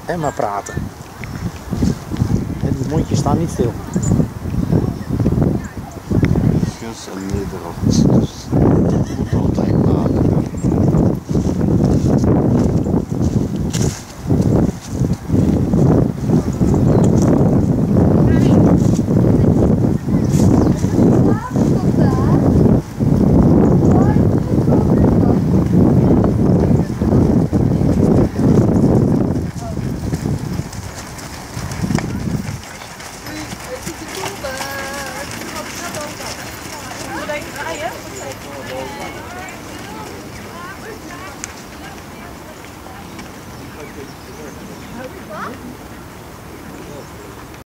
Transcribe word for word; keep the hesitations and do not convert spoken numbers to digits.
En maar praten. En die mondjes staan niet stil. Guns en Nederland. Dus je moet altijd praten. Wat?